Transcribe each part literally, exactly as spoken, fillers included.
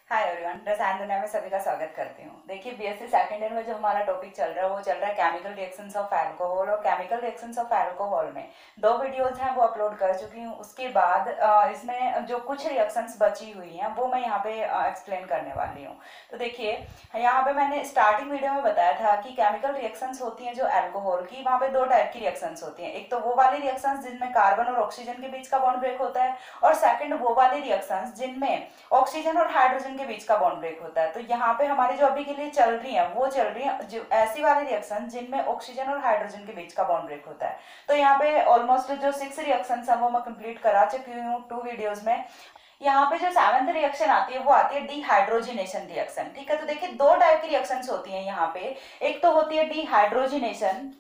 Hi everyone, रसायन दुनिया में सभी का स्वागत करती हूँ। देखिए, बीएससी सेकंड ईयर में जो हमारा टॉपिक चल रहा है वो चल रहा है केमिकल रिएक्शंस ऑफ अल्कोहल। और केमिकल रिएक्शंस ऑफ अल्कोहल में दो वीडियोज हैं वो अपलोड कर चुकी हूँ। उसके बाद अ, इसमें जो कुछ रिएक्शंस बची हुई हैं वो मैं यहाँ पे एक्सप्लेन करने वाली हूँ। तो देखिए, यहाँ पे मैंने स्टार्टिंग वीडियो में बताया था कि केमिकल रिएक्शंस होती हैं जो अल्कोहल की, वहाँ पे दो टाइप की रिएक्शंस होती हैं। एक तो वो वाली रिएक्शंस जिनमें कार्बन और ऑक्सीजन के बीच का बॉन्ड ब्रेक होता है, और सेकंड वो वाली रिएक्शंस जिनमें ऑक्सीजन और हाइड्रोजन के बीच का बॉन्ड ब्रेक होता है। तो यहाँ पे हमारी जो अभी के लिए चल रही है वो चल रही है जो ऐसी वाली रिएक्शन जिनमें ऑक्सीजन और हाइड्रोजन के बीच का बॉन्ड ब्रेक होता है। तो यहाँ पे ऑलमोस्ट जो सिक्स रिएक्शन है वो मैं कंप्लीट करा चुकी हूँ टू वीडियोज में। यहाँ पे जो सेवंथ रिएक्शन आती है वो आती है डीहाइड्रोजिनेशन रिएक्शन। ठीक है, तो देखिए दो टाइप की रिएक्शंस होती हैं यहाँ पे। एक तो होती है dehydrogenation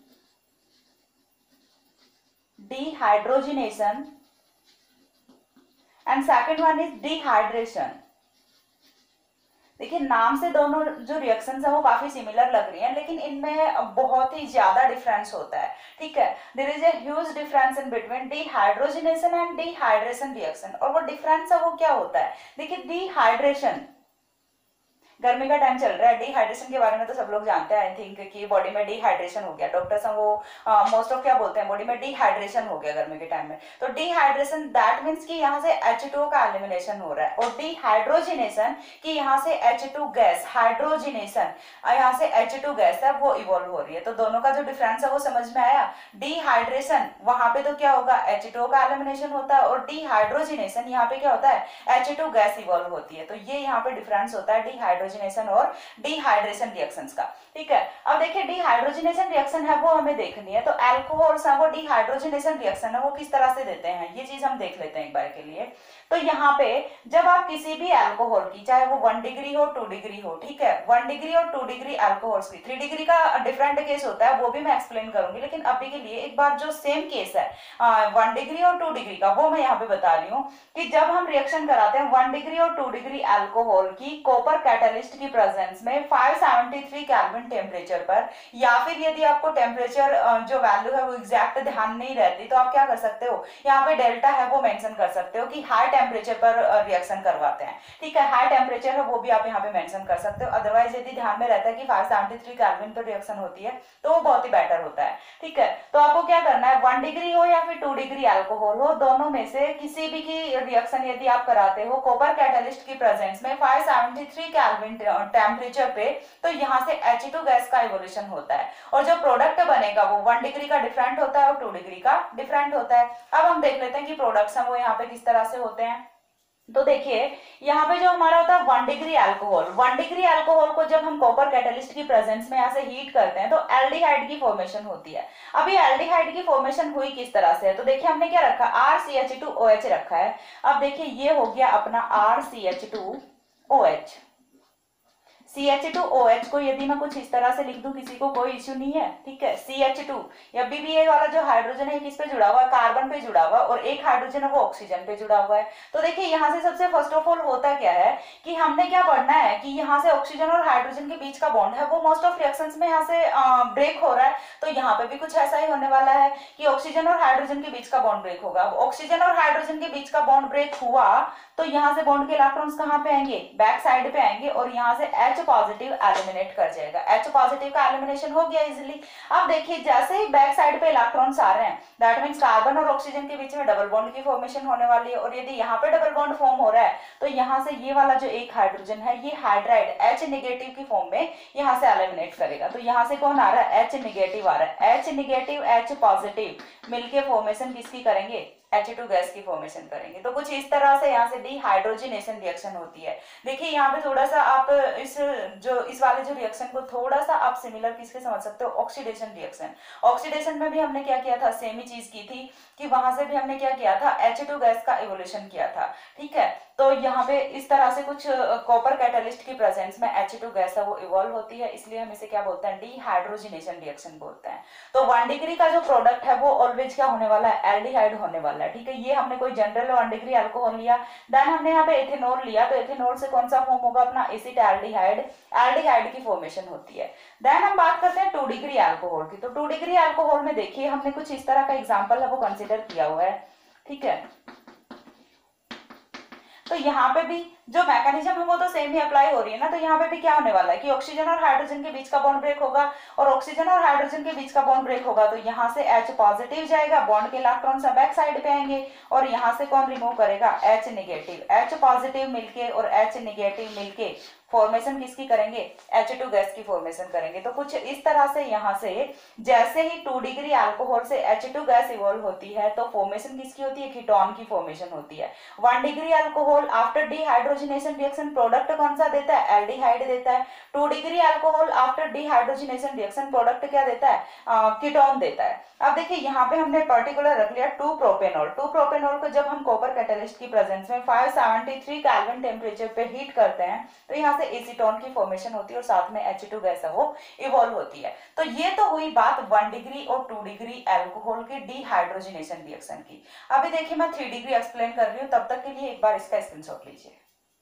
dehydrogenation and second one is dehydration. देखिए, नाम से दोनों जो रिएक्शंस है वो काफी सिमिलर लग रही हैं, लेकिन इनमें बहुत ही ज्यादा डिफरेंस होता है। ठीक है, there is a huge difference in between dehydrogenation and dehydration reaction. और वो डिफरेंस है वो क्या होता है? देखिए, डिहाइड्रेशन, गर्मी का टाइम चल रहा है, डिहाइड्रेशन के बारे में तो सब लोग जानते हैं आई थिंक कि बॉडी में डिहाइड्रेशन हो गया। डॉक्टर्स हैं वो मोस्ट ऑफ क्या बोलते हैं, बॉडी में डिहाइड्रेशन हो गया गर्मी के टाइम में। तो डिहाइड्रेशन दैट मीन्स कि यहाँ से एच टू का एलिमिनेशन हो रहा है, और डिहाइड्रोजिनेशन कि यहाँ से एच टू गैस, हाइड्रोजिनेशन यहाँ से एच टू गैस है वो इवॉल्व हो रही है। तो दोनों का जो डिफरेंस है वो समझ में आया। डिहाइड्रेशन वहां पे तो क्या होगा, एच टू का एलिमिनेशन होता है, और डिहाइड्रोजिनेशन यहाँ पे क्या होता है, एच टू गैस इवॉल्व होती है। तो ये यहाँ पे डिफरेंस होता है डिहाइड्रोजिनेशन और डिहाइड्रेशन रिएक्शंस का। ठीक है, अब देखिए डिहाइड्रोजिनेशन रिएक्शन है वो हमें देखनी है। तो अल्कोहल्स है वो डिहाइड्रोजिनेशन रिएक्शन है वो किस तरह से देते हैं ये चीज हम देख लेते हैं एक बार के लिए। तो यहाँ पे जब आप किसी भी अल्कोहल की, चाहे वो वन डिग्री हो टू डिग्री हो, ठीक है, वन डिग्री और टू डिग्री अल्कोहल्स की, थ्री डिग्री का डिफरेंट केस होता है वो भी मैं एक्सप्लेन करूंगी, लेकिन अभी के लिए एक बार जो सेम केस है वन डिग्री और टू डिग्री का वो मैं यहाँ पे बता रही हूँ कि जब हम रिएक्शन कराते हैं वन डिग्री और टू डिग्री अल्कोहल की कॉपर कैटलिस्ट की प्रेजेंस में five seventy three kelvin temperature पर, या फिर यदि आपको टेम्परेचर जो वैल्यू है वो एग्जैक्ट ध्यान नहीं रहती तो आप क्या कर सकते हो, यहाँ पे डेल्टा है वो मेंशन कर सकते हो कि हाई टेम्परेचर पर रिएक्शन करवाते हैं। ठीक है, हाई टेम्परेचर है वो भी आप यहाँ पे मेंशन कर सकते हो। अदरवाइज यदि ध्यान में रहता है कि फाइव सेवेंटी थ्री केल्विन पर रिएक्शन होती है तो वो बहुत ही बेटर होता है। ठीक है, तो आपको क्या करना है, वन डिग्री हो या फिर टू डिग्री अल्कोहल हो, दोनों में से किसी भी की रिएक्शन यदि आप कराते हो कॉपर कैटलिस्ट की प्रेजेंस में five seventy three kelvin temperature पे, तो यहाँ से एच टू गैस का इवोल्यूशन होता है, और जो प्रोडक्ट बनेगा वो वन डिग्री का डिफरेंट होता है और टू डिग्री का डिफरेंट होता है। अब हम देख लेते हैं कि प्रोडक्ट्स हैं वो यहाँ पे किस तरह से होते हैं। तो देखिए, यहाँ पे जो हमारा होता है one degree alcohol, one degree alcohol को जब हम कॉपर कैटलिस्ट की प्रेजेंस में यहाँ से हीट करते हैं तो एल्डिहाइड की फॉर्मेशन होती है। अभी एल्डिहाइड की फॉर्मेशन हुई किस तरह से है, तो देखिए हमने क्या रखा, R C H two O H रखा है। अब देखिए ये हो गया अपना R C H two O H. C H two O H को यदि मैं कुछ इस तरह से लिख दूं, किसी को कोई इश्यू नहीं है। ठीक है, सी एच टू, अभी भी ये वाला जो हाइड्रोजन है किस पे जुड़ा हुआ है, कार्बन पे जुड़ा हुआ है, और एक हाइड्रोजन है वो ऑक्सीजन पे जुड़ा हुआ है। तो देखिए यहाँ से सबसे फर्स्ट ऑफ ऑल होता क्या है कि हमने क्या पढ़ना है कि यहाँ से ऑक्सीजन और हाइड्रोजन के बीच का बॉन्ड है वो मोस्ट ऑफ रिएक्शंस में यहाँ से ब्रेक हो रहा है। तो यहाँ पे भी कुछ ऐसा ही होने वाला है कि ऑक्सीजन और हाइड्रोजन के बीच का बॉन्ड ब्रेक होगा। अब ऑक्सीजन और हाइड्रोजन के बीच का बॉन्ड ब्रेक हुआ तो यहाँ से बॉन्ड के इलेक्ट्रॉन्स कहाँ पे आएंगे, बैक साइड पे आएंगे, और यहाँ से H पॉजिटिव एलिमिनेट कर जाएगा। H पॉजिटिव का एलिमिनेशन हो गया इजीली। अब देखिए जैसे ही बैक साइड पे इलेक्ट्रॉन्स आ रहे हैं, दैट मींस कार्बन और ऑक्सीजन के बीच में डबल बॉन्ड की फॉर्मेशन होने वाली है, और यदि यहाँ पे डबल बॉन्ड फॉर्म हो रहा है तो यहाँ से ये वाला जो एक हाइड्रोजन है ये हाइड्राइड H निगेटिव की फॉर्म में यहाँ से एलिमिनेट करेगा। तो यहाँ से कौन आ रहा है, H निगेटिव आ रहा है, H निगेटिव H पॉजिटिव मिलके फॉर्मेशन किसकी करेंगे, एच टू गैस की फॉर्मेशन करेंगे। तो कुछ इस तरह से यहाँ से डिहाइड्रोजिनेशन रिएक्शन होती है। देखिए यहाँ पे थोड़ा सा आप इस जो इस वाले जो रिएक्शन को थोड़ा सा आप सिमिलर किसके समझ सकते हो, ऑक्सीडेशन रिएक्शन। ऑक्सीडेशन में भी हमने क्या किया था, सेम ही चीज की थी कि वहां से भी हमने क्या किया था, एच टू गैस का इवोल्यूशन किया था। ठीक है, तो यहाँ पे इस तरह से कुछ कॉपर कैटलिस्ट की प्रेजेंस में एच टू गैस है वो इवॉल्व होती है, इसलिए हम इसे क्या बोलते हैं, डिहाइड्रोजिनेशन रिएक्शन बोलते हैं। तो वन डिग्री का जो प्रोडक्ट है वो ऑलवेज क्या होने वाला है, एल्डिहाइड होने वाला है। ठीक है, ये हमने कोई जनरल वन डिग्री अल्कोहल लिया, देन हमने यहाँ पे एथेनॉल लिया, तो एथेनॉल से कौन सा फॉर्म होगा अपना, एसिटाल्डिहाइड, एल्डिहाइड की फॉर्मेशन होती है। देन हम बात करते हैं टू डिग्री अल्कोहल की। तो टू डिग्री अल्कोहल में देखिए हमने कुछ इस तरह का एग्जाम्पल है वो कंसिडर किया हुआ है। ठीक है, तो यहाँ पे भी जो मैकेनिज्म है वो तो सेम ही अप्लाई हो रही है ना। तो यहाँ पे भी क्या होने वाला है कि ऑक्सीजन और हाइड्रोजन के बीच का बॉन्ड ब्रेक होगा, और ऑक्सीजन और हाइड्रोजन के बीच का बॉन्ड ब्रेक होगा तो यहाँ से H पॉजिटिव जाएगा, बॉन्ड के इलेक्ट्रॉन सब बैक साइड पे आएंगे, और यहाँ से कौन रिमूव करेगा, H नेगेटिव। H पॉजिटिव मिलके और H नेगेटिव मिलके फॉर्मेशन किसकी करेंगे, एच टू गैस की फॉर्मेशन करेंगे। तो कुछ इस तरह से यहाँ से जैसे ही टू डिग्री अल्कोहल से एच टू गैस इवॉल्व होती है तो फॉर्मेशन किसकी होती है, कीटोन की फॉर्मेशन होती है। One degree alcohol after dehydrogenation reaction product कौन सा देता है, एल्डिहाइड देता है। Two degree alcohol after dehydrogenation reaction product क्या देता है, कीटोन देता है। अब देखिए यहाँ पे हमने पर्टिकुलर रख लिया टू प्रोपेनॉल। टू प्रोपेनॉल को जब हम कॉपर कैटलिस्ट की प्रेजेंस में five seventy three kelvin temperature पे हीट करते हैं तो यहाँ से एसीटोन की फॉर्मेशन होती है और साथ में एच टू गैस है वो इवॉल्व होती है। तो ये तो हुई बात वन डिग्री और टू डिग्री अल्कोहल के डिहाइड्रोजनेशन रिएक्शन की। अभी देखिए मैं थ्री डिग्री एक्सप्लेन कर रही हूँ, तब तक के लिए एक बार इसका स्क्रीनशॉट लीजिए।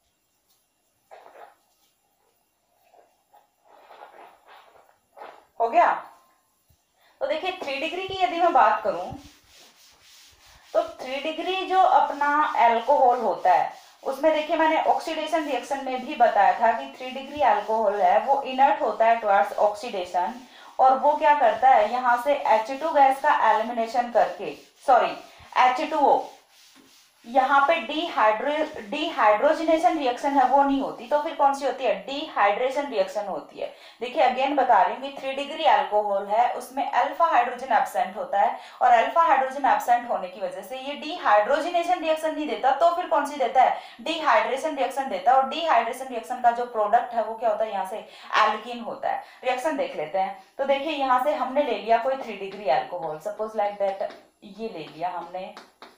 हो गया। तो देखिए थ्री डिग्री की यदि मैं बात करूं तो थ्री डिग्री जो अपना अल्कोहल होता है उसमें देखिए मैंने ऑक्सीडेशन रिएक्शन में भी बताया था कि थ्री डिग्री अल्कोहल है वो इनर्ट होता है टुवर्ड्स ऑक्सीडेशन, और वो क्या करता है यहाँ से एच टू गैस का एलिमिनेशन करके, सॉरी एच टू ओ, यहाँ पे डिहाइड्रो डिहाइड्रोजनेशन रिएक्शन है वो नहीं होती, तो फिर कौन सी होती है, डिहाइड्रेशन रिएक्शन होती है। देखिए अगेन बता रही हूँ कि थ्री डिग्री अल्कोहल है उसमें अल्फा हाइड्रोजन एब्सेंट होता है, और अल्फा हाइड्रोजन एब्सेंट होने की वजह से ये डिहाइड्रोजनेशन रिएक्शन नहीं देता, तो फिर कौन सी देता है, डिहाइड्रेशन रिएक्शन देता है। और डिहाइड्रेशन रिएक्शन का जो प्रोडक्ट है वो क्या होता है, यहाँ से एल्कीन होता है। रिएक्शन देख लेते हैं। तो देखिए यहाँ से हमने ले लिया कोई three degree alcohol, suppose like that ये ले लिया हमने,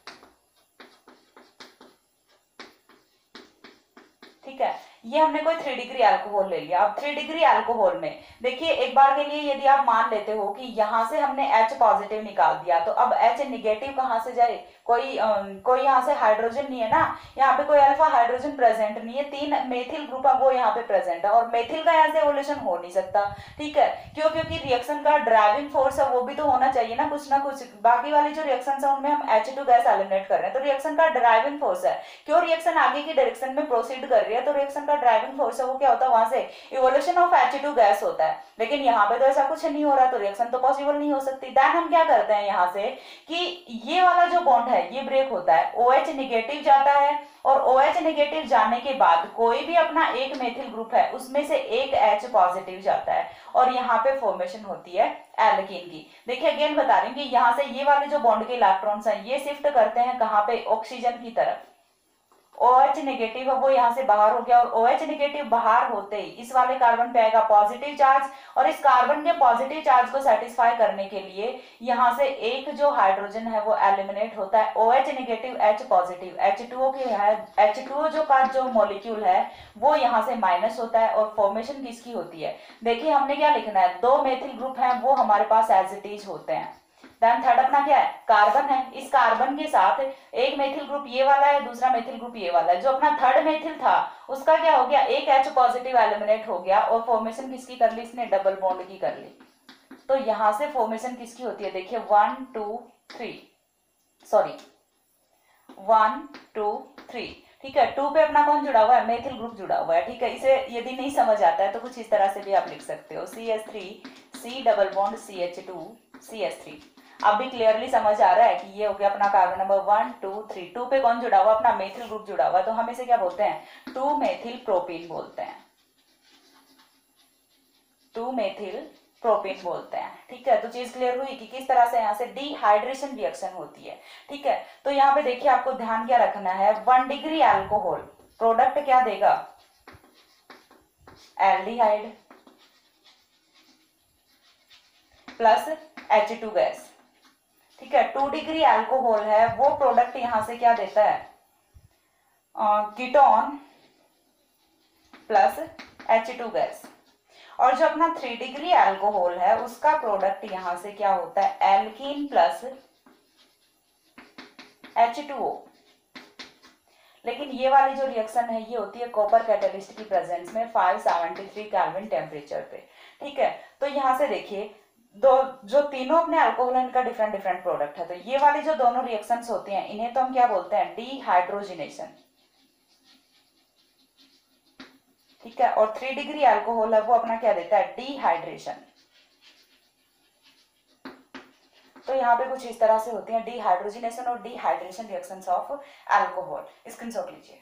ठीक है, ये हमने कोई थ्री डिग्री अल्कोहल ले लिया। अब थ्री डिग्री अल्कोहल में देखिए एक बार के लिए यदि आप मान लेते हो कि यहाँ से हमने H पॉजिटिव निकाल दिया तो अब H नेगेटिव कहाँ से जाए, कोई आ, कोई यहाँ से हाइड्रोजन नहीं है ना, यहाँ पे कोई अल्फा हाइड्रोजन प्रेजेंट नहीं है, तीन मेथिल ग्रुप है वो यहाँ पे प्रेजेंट है, और मेथिल का यहाँ से एवोल्यूशन हो नहीं सकता, ठीक है, क्यों, क्योंकि रिएक्शन का ड्राइविंग फोर्स है वो भी तो होना चाहिए ना कुछ ना कुछ। बाकी वाली जो रिएक्शन है उनमें हम एच टू गैस एलिमिनेट कर रहे हैं तो रिएक्शन का ड्राइविंग फोर्स है, क्यों रिएक्शन आगे की डायरेक्शन में प्रोसीड कर रही है तो रिएक्शन का ड्राइविंग फोर्स है वो क्या होता है, वहां से evolution of H two gas होता है। लेकिन यहाँ पे तो ऐसा कुछ नहीं हो रहा तो रिएक्शन तो पॉसिबल नहीं हो सकती। देन हम क्या करते हैं यहाँ से कि ये वाला जो बॉन्ड है ये ब्रेक होता है, OH नेगेटिव जाता है, और OH नेगेटिव जाने के बाद कोई भी अपना एक मेथिल ग्रुप है उसमें से एक H पॉजिटिव जाता है, और यहाँ पे फॉर्मेशन होती है एल्कीन की। देखिए अगेन बता रही हूँ कि यहाँ से ये वाले जो बॉन्ड के इलेक्ट्रॉन्स हैं ये शिफ्ट करते हैं कहाँ पे, ऑक्सीजन की तरफ। OH नेगेटिव है वो यहाँ से बाहर हो गया, और OH नेगेटिव बाहर होते ही इस वाले कार्बन पे आएगा पॉजिटिव चार्ज, और इस कार्बन के पॉजिटिव चार्ज को सेटिस्फाई करने के लिए यहाँ से एक जो हाइड्रोजन है वो एलिमिनेट होता है, OH negative H positive, H two O के है एच टू ओ जो का जो मॉलिक्यूल है वो यहाँ से माइनस होता है, और फॉर्मेशन किसकी होती है, देखिए हमने क्या लिखना है, दो मेथिल ग्रुप हैं वो हमारे पास एज इट इज होते हैं। देन थर्ड अपना क्या है, कार्बन है, इस कार्बन के साथ एक मेथिल ग्रुप ये वाला है, दूसरा मेथिल ग्रुप ये वाला है, जो अपना थर्ड मेथिल था उसका क्या हो गया, एक H पॉजिटिव एलिमिनेट हो गया, और फॉर्मेशन किसकी कर ली इसने, डबल बॉन्ड की कर ली। तो यहां से फॉर्मेशन किसकी होती है, देखिए one two three, sorry one two three, ठीक है, टू पे अपना कौन जुड़ा हुआ है, मेथिल ग्रुप जुड़ा हुआ है, ठीक है। इसे यदि नहीं समझ आता है तो कुछ इस तरह से भी आप लिख सकते हो, C H three C double bond C H two C H three. अब भी क्लियरली समझ आ रहा है कि ये हो गया अपना carbon number one two three, two पे कौन जुड़ा हुआ, अपना मेथिल ग्रुप जुड़ा हुआ है, तो हम इसे क्या बोलते हैं, टू मेथिल प्रोपीन बोलते हैं, टू मेथिल प्रोपीन बोलते हैं, ठीक है। तो चीज क्लियर हुई कि किस तरह से यहाँ से डिहाइड्रेशन रिएक्शन होती है, ठीक है। तो यहाँ पे देखिए आपको ध्यान क्या रखना है, वन डिग्री अल्कोहल प्रोडक्ट क्या देगा, aldehyde plus H two gas, ठीक है। टू डिग्री अल्कोहल है वो प्रोडक्ट यहां से क्या देता है, ketone plus H two gas, और जो अपना थ्री डिग्री अल्कोहल है उसका प्रोडक्ट यहां से क्या होता है, alkene plus H two O. लेकिन ये वाली जो रिएक्शन है ये होती है कॉपर कैटलिस्ट की प्रेजेंस में five seventy three kelvin temperature पे, ठीक है। तो यहां से देखिए दो जो तीनों अपने अल्कोहल इनका डिफरेंट डिफरेंट प्रोडक्ट है, तो ये वाली जो दोनों रिएक्शंस होती हैं इन्हें तो हम क्या बोलते हैं, डिहाइड्रोजनेशन, ठीक है, और थ्री डिग्री अल्कोहल है वो अपना क्या देता है, डिहाइड्रेशन। तो यहाँ पे कुछ इस तरह से होती है डिहाइड्रोजिनेशन और dehydration reactions of alcohol. Screenshot लीजिए।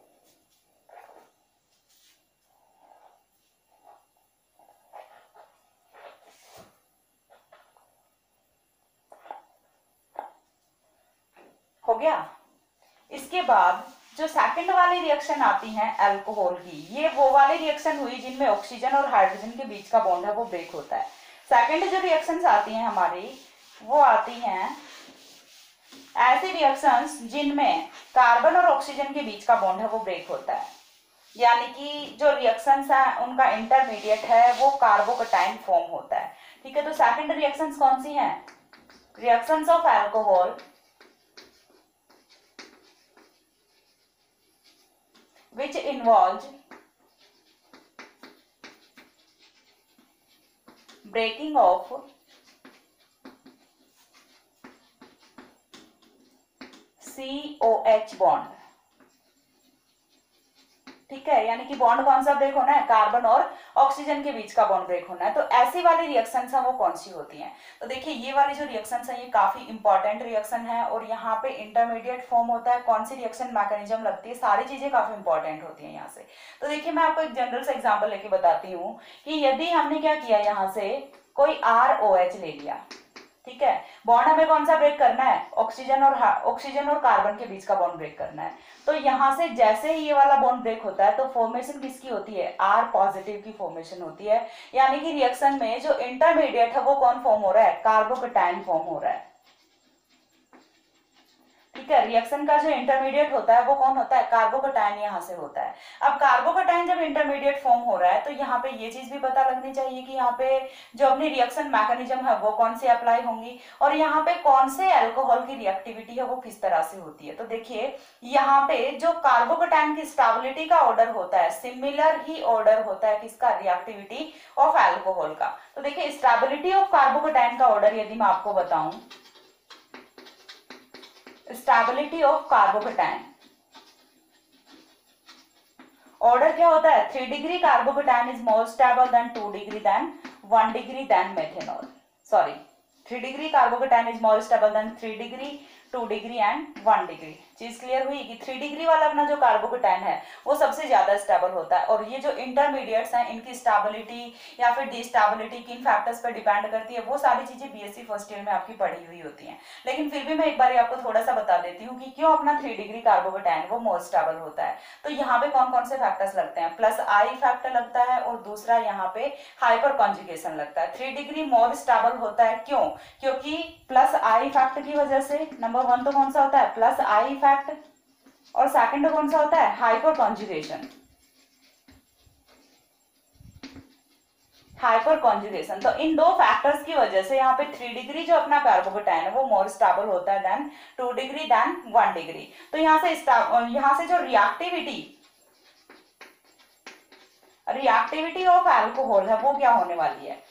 हो गया। इसके बाद जो सेकंड वाली रिएक्शन आती है अल्कोहल की, ये वो वाली रिएक्शन हुई जिनमें ऑक्सीजन और हाइड्रोजन के बीच का बॉन्ड है वो ब्रेक होता है। सेकंड जो रिएक्शंस आती हैं हमारी, वो आती हैं ऐसी रिएक्शंस जिनमें कार्बन और ऑक्सीजन के बीच का बॉन्ड है वो ब्रेक होता है, यानी कि जो रिएक्शंस है उनका इंटरमीडिएट है वो कार्बोकटाइन फॉर्म होता है। ठीक है, तो सेकंड रिएक्शंस कौन सी हैं, reactions of alcohol which involves breaking of C O H bond। ठीक है, यानी कि बॉन्ड कौन सा ब्रेक होना है, कार्बन और ऑक्सीजन के बीच का बॉन्ड ब्रेक होना है। तो ऐसी वाली रिएक्शंस हैं वो कौन सी होती हैं, तो देखिए ये वाली जो रिएक्शंस हैं ये काफी इंपॉर्टेंट रिएक्शन है और यहाँ पे इंटरमीडिएट फॉर्म होता है। कौन सी रिएक्शन मैकेनिज्म लगती है, सारी चीजें काफी इंपॉर्टेंट होती है यहाँ से। तो देखिए मैं आपको एक जनरल सा एग्जाम्पल लेके बताती हूँ कि यदि हमने क्या किया, यहाँ से कोई आर ओ एच ले लिया, ठीक है, बॉन्ड हमें कौन सा ब्रेक करना है, ऑक्सीजन और ऑक्सीजन और कार्बन के बीच का बॉन्ड ब्रेक करना है। तो यहां से जैसे ही ये वाला बॉन्ड ब्रेक होता है तो फॉर्मेशन किसकी होती है, आर पॉजिटिव की फॉर्मेशन होती है, यानी कि रिएक्शन में जो इंटरमीडिएट है वो कौन फॉर्म हो रहा है, कार्बोकटाइन फॉर्म हो रहा है। ठीक है, रिएक्शन का जो इंटरमीडिएट होता है वो कौन होता है, कार्बोकटाइन यहाँ से होता है। अब कार्बोकटाइन जब इंटरमीडिएट फॉर्म हो रहा है तो यहाँ पे ये चीज भी पता लगनी चाहिए कि यहाँ पे जो अपनी रिएक्शन मैकेनिज्म है वो कौन से अप्लाई होंगी और यहाँ पे कौन से अल्कोहल की रिएक्टिविटी है वो किस तरह से होती है। तो देखिए यहाँ पे जो कार्बोकटाइन की स्टेबिलिटी का ऑर्डर होता है, सिमिलर ही ऑर्डर होता है किसका, रिएक्टिविटी ऑफ अल्कोहल का। तो देखिए स्टेबिलिटी ऑफ कार्बोकटाइन का ऑर्डर यदि मैं आपको बताऊं, स्टेबिलिटी ऑफ कार्बोकटाइन ऑर्डर क्या होता है, three degree carbocation is more stable than two degree than one degree than methanol. Sorry, three degree carbocation is more stable than three degree, two degree and one degree. चीज clear हुई कि three degree वाला अपना जो कार्बोकटाइन है वो सबसे ज्यादा स्टेबल होता है और ये जो इंटरमीडिएट्स हैं इनकी स्टेबिलिटी या फिर डिस्टेबिलिटी किन फैक्टर्स पर डिपेंड करती है, वो सारी चीजें बीएससी फर्स्ट ईयर में आपकी पढ़ी हुई होती हैं। लेकिन फिर भी मैं एक बार आपको थोड़ा सा बता देती हूँ कि क्यों अपना थ्री डिग्री कार्बोकटाइन वो मोर स्टेबल होता है। तो यहाँ पे कौन कौन से फैक्टर्स लगते हैं, प्लस आई फैक्टर लगता है और दूसरा यहाँ पे हाइपर कॉन्जुगेशन लगता है। थ्री डिग्री मोर स्टेबल होता है, क्यों, क्योंकि प्लस आई फैक्टर की वजह से। नंबर वन तो कौन सा होता है, प्लस आई फैक्ट, और सेकंड कौन सा होता है, हाइपर कॉन्जुगेशन। हाइपर कॉन्जुगेशन, तो इन दो फैक्टर्स की वजह से यहाँ पे थ्री डिग्री जो अपना कार्बोकटाइन है वो मोर स्टेबल होता है than two degree than one degree. तो यहाँ से यहाँ से जो रिएक्टिविटी रिएक्टिविटी ऑफ अल्कोहल है वो क्या होने वाली है,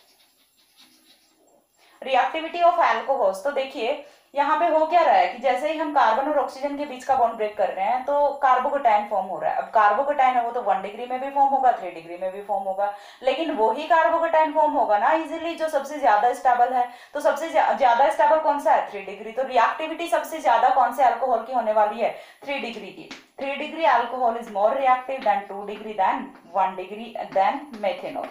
रिएक्टिविटी ऑफ अल्कोहल्स। तो देखिए यहाँ पे हो क्या रहा है कि जैसे ही हम कार्बन और ऑक्सीजन के बीच का बॉन्ड ब्रेक कर रहे हैं तो कार्बोकटाइन फॉर्म हो रहा है। अब कार्बोकटाइन है वो तो वन डिग्री में भी फॉर्म होगा, थ्री डिग्री में भी फॉर्म होगा, लेकिन वही कार्बोकटाइन फॉर्म होगा ना इजीली जो सबसे ज्यादा स्टेबल है। तो सबसे ज्यादा स्टेबल कौन सा है, थ्री डिग्री। तो रिएक्टिविटी सबसे ज्यादा कौन से अल्कोहल की होने वाली है, थ्री डिग्री की। Three degree alcohol is more reactive than two degree than one degree than methanol.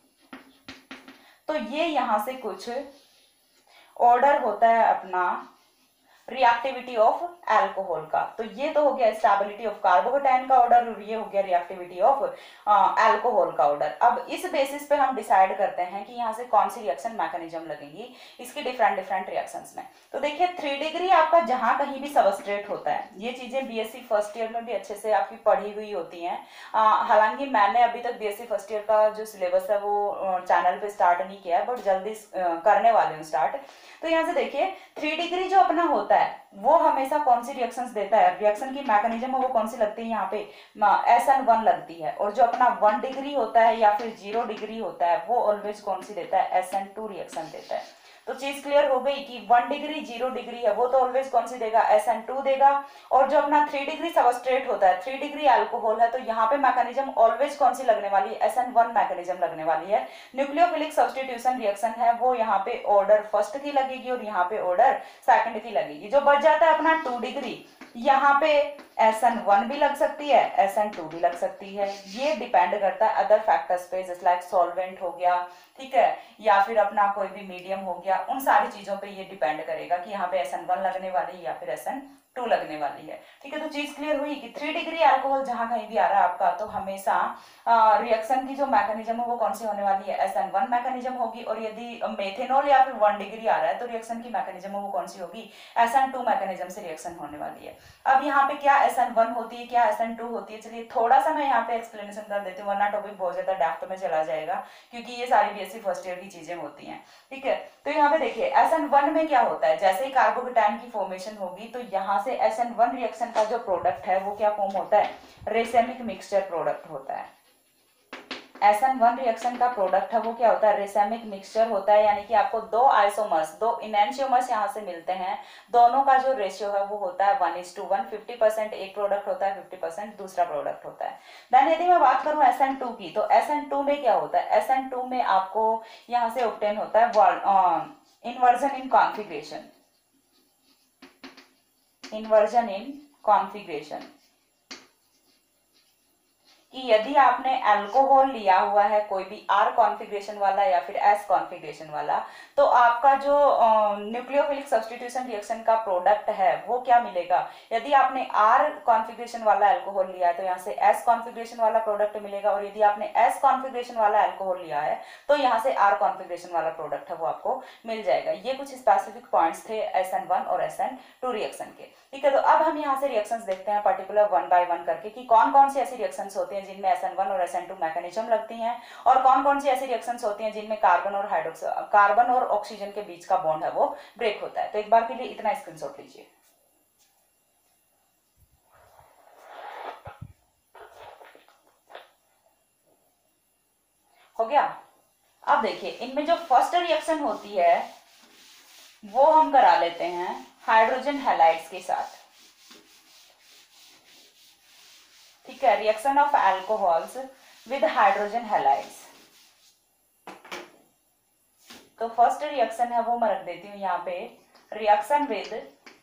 तो ये यहां से कुछ ऑर्डर होता है अपना रिएक्टिविटी ऑफ अल्कोहल का। तो ये तो हो गया स्टेबिलिटी ऑफ कार्बोकटाइन का ऑर्डर और ये हो गया रिएक्टिविटी ऑफ अल्कोहल का ऑर्डर। अब इस बेसिस पे हम डिसाइड करते हैं कि यहाँ से कौन सी रिएक्शन मैकेनिज्म लगेंगी इसकी डिफरेंट डिफरेंट रिएक्शंस में। तो देखिए थ्री डिग्री आपका जहां कहीं भी सबस्ट्रेट होता है, ये चीजें बीएससी फर्स्ट ईयर में भी अच्छे से आपकी पढ़ी हुई होती हैं। हालांकि मैंने अभी तक बीएससी फर्स्ट ईयर का जो सिलेबस है वो चैनल पे स्टार्ट नहीं किया है, बट जल्दी करने वाले हूँ स्टार्ट। तो यहाँ से देखिए थ्री डिग्री जो अपना होता है वो हमेशा कौन सी रिएक्शंस देता है, रिएक्शन की मैकेनिज्म है वो कौन सी लगती है, यहाँ पे एस एन वन लगती है। और जो अपना वन डिग्री होता है या फिर जीरो डिग्री होता है वो ऑलवेज कौन सी देता है, एस एन टू रिएक्शन देता है। तो चीज क्लियर हो गई कि वन डिग्री जीरो डिग्री है वो तो ऑलवेज कौन सी देगा, एस एन टू देगा। और जो अपना थ्री डिग्री सबस्ट्रेट होता है, थ्री डिग्री अल्कोहल है, तो यहाँ पे मैकेनिज्म ऑलवेज कौन सी लगने वाली है, एस एन वन मैकेनिज्म लगने वाली है। न्यूक्लियोफिलिक सब्स्टिट्यूशन रिएक्शन है वो यहाँ पे ऑर्डर फर्स्ट की लगेगी और यहाँ पे ऑर्डर सेकंड की लगेगी। जो बच जाता है अपना टू डिग्री, यहाँ पे एस एन वन भी लग सकती है, एस एन टू भी लग सकती है। ये डिपेंड करता है अदर फैक्टर्स पे, जैसे लाइक सॉल्वेंट हो गया, ठीक है, या फिर अपना कोई भी मीडियम हो गया, उन सारी चीजों पे ये डिपेंड करेगा कि यहाँ पे एस एन वन लगने वाली है या फिर एस एन टू लगने वाली है। ठीक है, तो चीज क्लियर हुई कि थ्री डिग्री अल्कोहल जहां कहीं भी आ रहा है आपका, तो हमेशा रिएक्शन की जो मैकेनिज्म है वो कौन सी होने वाली है, एस एन वन मैकेनिज्म होगी। और यदि मेथेनॉल या फिर वन डिग्री आ रहा है तो रिएक्शन की मैकेनिज्म वो कौन सी होगी, एस एन टू मैकेनिज्म से रिएक्शन होने वाली है। अब यहाँ पे क्या एस एन वन होती है, क्या एस एन टू होती है, चलिए थोड़ा सा मैं यहाँ पे एक्सप्लेनेशन कर देती हूँ, वरना टॉपिक बहुत ज्यादा डेप्थ में चला जाएगा, क्योंकि ये सारी बीएससी फर्स्ट ईयर की चीजें होती हैं। ठीक है, तो यहाँ पे देखिए एस एन वन में क्या होता है, जैसे ही कार्बोकेटाइन की फॉर्मेशन होगी तो यहाँ से एस एन वन रिएक्शन का जो प्रोडक्ट है वो क्या फॉर्म होता है, रेसेमिक मिक्सचर प्रोडक्ट होता है। एस एन वन रिएक्शन का प्रोडक्ट है वो क्या होता है, रेसेमिक मिक्सचर होता है, यानी कि आपको दो आइसोमर्स, दो इनैंशियोमर्स यहाँ से मिलते हैं, दोनों का जो रेशियो है वो होता है one is to one, fifty percent एक प्रोडक्ट होता है, फिफ्टी परसेंट दूसरा प्रोडक्ट होता है। देन यदि मैं बात करूं एस एन टू की, तो एस एन टू में क्या होता है, एस एन टू में आपको यहाँ से ऑब्टेन होता है inversion in configuration, inversion in configuration, कि यदि आपने अल्कोहल लिया हुआ है कोई भी आर कॉन्फ़िगरेशन वाला या फिर एस कॉन्फ़िगरेशन वाला, तो आपका जो न्यूक्लियोफिलिक सब्स्टिट्यूशन रिएक्शन का प्रोडक्ट है वो क्या मिलेगा, यदि आपने आर कॉन्फ़िगरेशन वाला अल्कोहल लिया है तो यहाँ से एस कॉन्फ़िगरेशन वाला प्रोडक्ट मिलेगा, और यदि आपने एस कॉन्फ़िगरेशन वाला अल्कोहल लिया है तो यहाँ से आर कॉन्फ़िगरेशन वाला प्रोडक्ट है वो आपको मिल जाएगा। ये कुछ स्पेसिफिक पॉइंट्स थे एस एन वन और एस एन टू रिएक्शन के। ठीक है, तो अब हम यहाँ से रिएक्शंस देखते हैं पर्टिकुलर वन बाय वन करके कि कौन कौन सी ऐसी रिएक्शंस होती हैं जिनमें एस एन वन और एस एन टू मैकेनिज्म लगती हैं, और कौन कौन सी ऐसी रिएक्शंस होती हैं जिनमें कार्बन और हाइड्रोक्स कार्बन और ऑक्सीजन के बीच का बॉन्ड है वो ब्रेक होता है। तो एक बार के लिए इतना स्क्रीनशॉट लीजिए। हो गया। अब देखिए इनमें जो फर्स्ट रिएक्शन होती है वो हम करा लेते हैं हाइड्रोजन हैलाइड्स के साथ। ठीक है, reaction of alcohols with hydrogen halides. तो फर्स्ट रिएक्शन है वो मैं रख देती हूं यहाँ पे, रिएक्शन विद